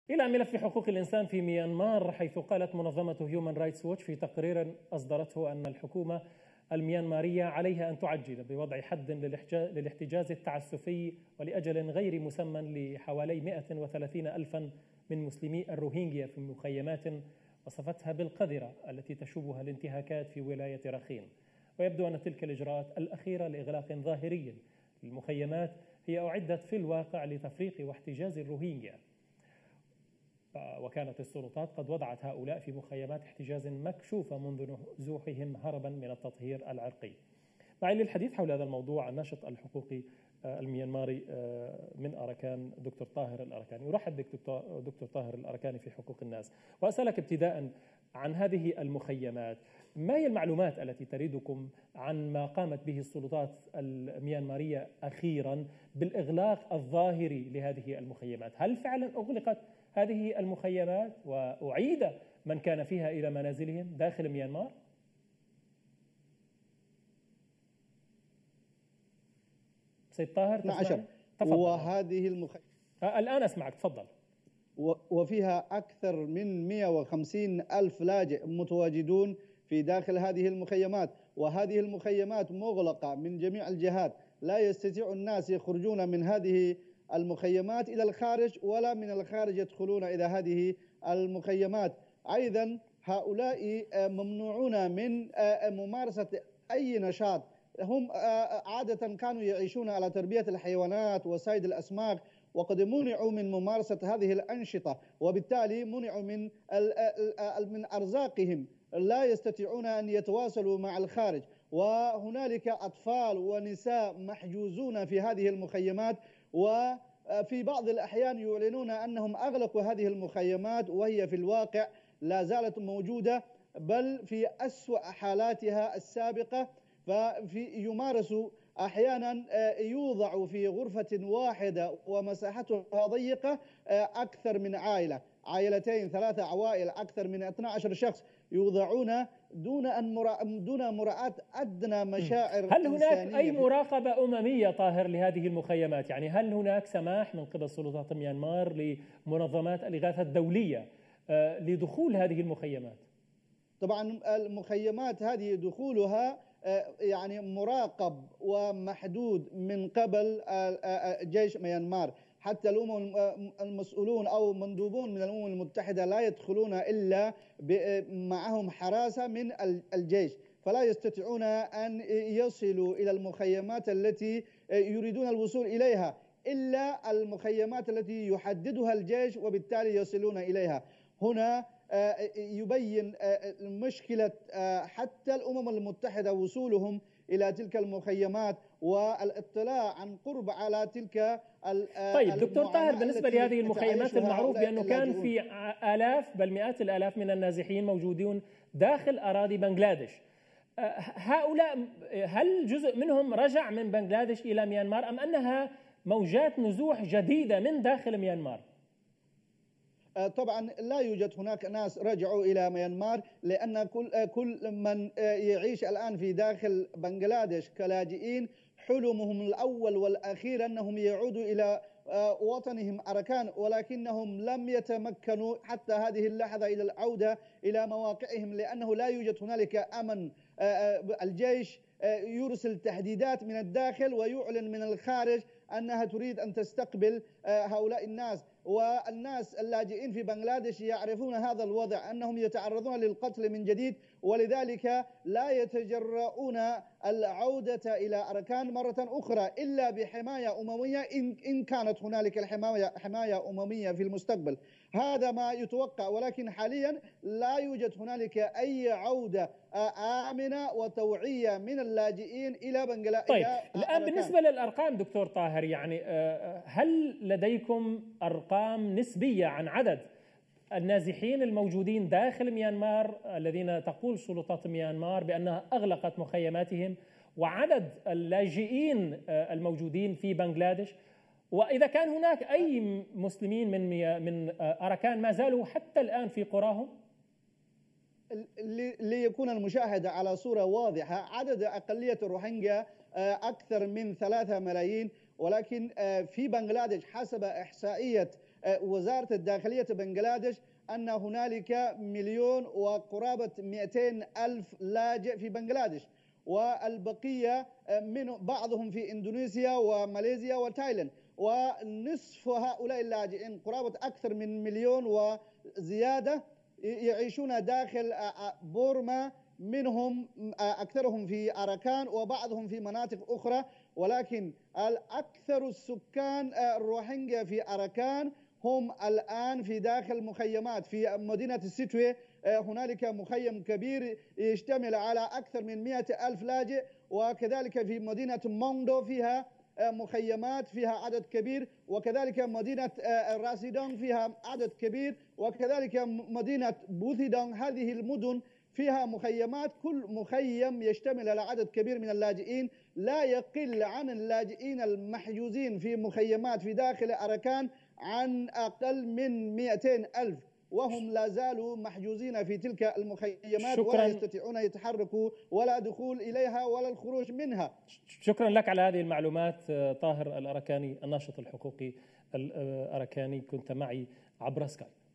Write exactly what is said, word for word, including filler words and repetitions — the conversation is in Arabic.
إلى ملف حقوق الإنسان في ميانمار، حيث قالت منظمة هيومان رايتس ووتش في تقرير أصدرته أن الحكومة الميانمارية عليها أن تعجل بوضع حد للاحتجاز التعسفي ولأجل غير مسمى لحوالي مئة وثلاثين ألفا من مسلمي الروهينجيا في مخيمات وصفتها بالقذرة التي تشوبها الانتهاكات في ولاية رخين. ويبدو أن تلك الإجراءات الأخيرة لإغلاق ظاهري للمخيمات هي أعدت في الواقع لتفريق واحتجاز الروهينجيا، وكانت السلطات قد وضعت هؤلاء في مخيمات احتجاز مكشوفة منذ نزوحهم هربا من التطهير العرقي. معي للحديث حول هذا الموضوع الناشط الحقوقي الميانماري من أراكان دكتور طاهر الأركاني. أرحب بك دكتور طاهر الأركاني في حقوق الناس، وأسألك ابتداء عن هذه المخيمات. ما هي المعلومات التي تريدكم عن ما قامت به السلطات الميانمارية أخيرا بالإغلاق الظاهري لهذه المخيمات؟ هل فعلا أغلقت هذه المخيمات وأعيد من كان فيها إلى منازلهم داخل ميانمار؟ سيد طاهر نعم، وهذه المخيمات الآن أسمعك، تفضل. وفيها أكثر من مئة وخمسين ألف لاجئ متواجدون في داخل هذه المخيمات، وهذه المخيمات مغلقة من جميع الجهات، لا يستطيع الناس يخرجون من هذه المخيمات إلى الخارج، ولا من الخارج يدخلون إلى هذه المخيمات. أيضا هؤلاء ممنوعون من ممارسة أي نشاط. هم عادة كانوا يعيشون على تربية الحيوانات وصيد الأسماك، وقد منعوا من ممارسة هذه الأنشطة، وبالتالي منعوا من من أرزاقهم، لا يستطيعون أن يتواصلوا مع الخارج. وهنالك أطفال ونساء محجوزون في هذه المخيمات، وفي بعض الأحيان يعلنون أنهم أغلقوا هذه المخيمات وهي في الواقع لا زالت موجودة، بل في أسوأ حالاتها السابقة. ففي يمارس أحيانا يوضع في غرفة واحدة ومساحتها ضيقة أكثر من عائلة، عائلتين ثلاثة عوائل، أكثر من اثني عشر شخص يوضعون دون أن مرا... دون مراعاة أدنى مشاعر. هل هناك أي مراقبة أممية طاهر لهذه المخيمات؟ يعني هل هناك سماح من قبل سلطات ميانمار لمنظمات الإغاثة الدولية لدخول هذه المخيمات؟ طبعا المخيمات هذه دخولها يعني مراقب ومحدود من قبل جيش ميانمار. حتى الأمم المسؤولون أو مندوبون من الأمم المتحدة لا يدخلون إلا معهم حراسة من الجيش، فلا يستطيعون أن يصلوا إلى المخيمات التي يريدون الوصول إليها إلا المخيمات التي يحددها الجيش، وبالتالي يصلون إليها. هنا يبين مشكلة حتى الأمم المتحدة وصولهم إلى تلك المخيمات والاطلاع عن قرب على تلك. طيب دكتور طاهر، بالنسبة لهذه المخيمات المعروف بأنه كان في آلاف بل مئات الآلاف من النازحين موجودون داخل أراضي بنغلاديش. هؤلاء هل جزء منهم رجع من بنغلاديش إلى ميانمار أم أنها موجات نزوح جديدة من داخل ميانمار؟ طبعا لا يوجد هناك ناس رجعوا إلى ميانمار، لأن كل كل من يعيش الآن في داخل بنغلاديش كلاجئين حلمهم الأول والأخير أنهم يعودوا إلى وطنهم أراكان، ولكنهم لم يتمكنوا حتى هذه اللحظة إلى العودة إلى مواقعهم، لأنه لا يوجد هنالك أمن. الجيش يرسل تهديدات من الداخل ويعلن من الخارج أنها تريد أن تستقبل هؤلاء الناس، والناس اللاجئين في بنغلاديش يعرفون هذا الوضع، أنهم يتعرضون للقتل من جديد، ولذلك لا يتجرؤون العودة إلى أراكان مرة أخرى إلا بحماية أممية، إن كانت هنالك الحماية حماية أممية في المستقبل. هذا ما يتوقع، ولكن حاليا لا يوجد هنالك أي عودة آمنة وتوعية من اللاجئين إلى بنغلاديش. طيب الآن بالنسبة للأرقام دكتور طاهر، يعني هل لديكم أرقام نسبية عن عدد النازحين الموجودين داخل ميانمار الذين تقول سلطات ميانمار بأنها أغلقت مخيماتهم، وعدد اللاجئين الموجودين في بنغلاديش؟ وإذا كان هناك أي مسلمين من من أراكان ما زالوا حتى الآن في قراهم؟ ليكون المشاهدة على صورة واضحة، عدد أقلية الروهينجا أكثر من ثلاثة ملايين، ولكن في بنغلاديش حسب إحصائية وزارة الداخلية بنغلاديش أن هنالك مليون وقرابة مئتين ألف لاجئ في بنغلاديش، والبقية من بعضهم في إندونيسيا وماليزيا وتايلاند، ونصف هؤلاء اللاجئين قرابة أكثر من مليون وزيادة يعيشون داخل بورما، منهم أكثرهم في أراكان وبعضهم في مناطق أخرى، ولكن الأكثر السكان الروهينجا في أراكان هم الآن في داخل مخيمات. في مدينة السيتوي هنالك مخيم كبير يشتمل على أكثر من مئة ألف لاجئ، وكذلك في مدينة موندو فيها مخيمات فيها عدد كبير، وكذلك مدينة راسيدونغ فيها عدد كبير، وكذلك مدينة بوثيدونغ. هذه المدن فيها مخيمات، كل مخيم يشتمل على عدد كبير من اللاجئين، لا يقل عن اللاجئين المحجوزين في مخيمات في داخل أراكان عن أقل من مئتين ألف، وهم لا زالوا محجوزين في تلك المخيمات ولا يستطيعون يتحركوا ولا دخول إليها ولا الخروج منها. شكرا لك على هذه المعلومات طاهر الأراكاني، الناشط الحقوقي الأراكاني، كنت معي عبر سكايب.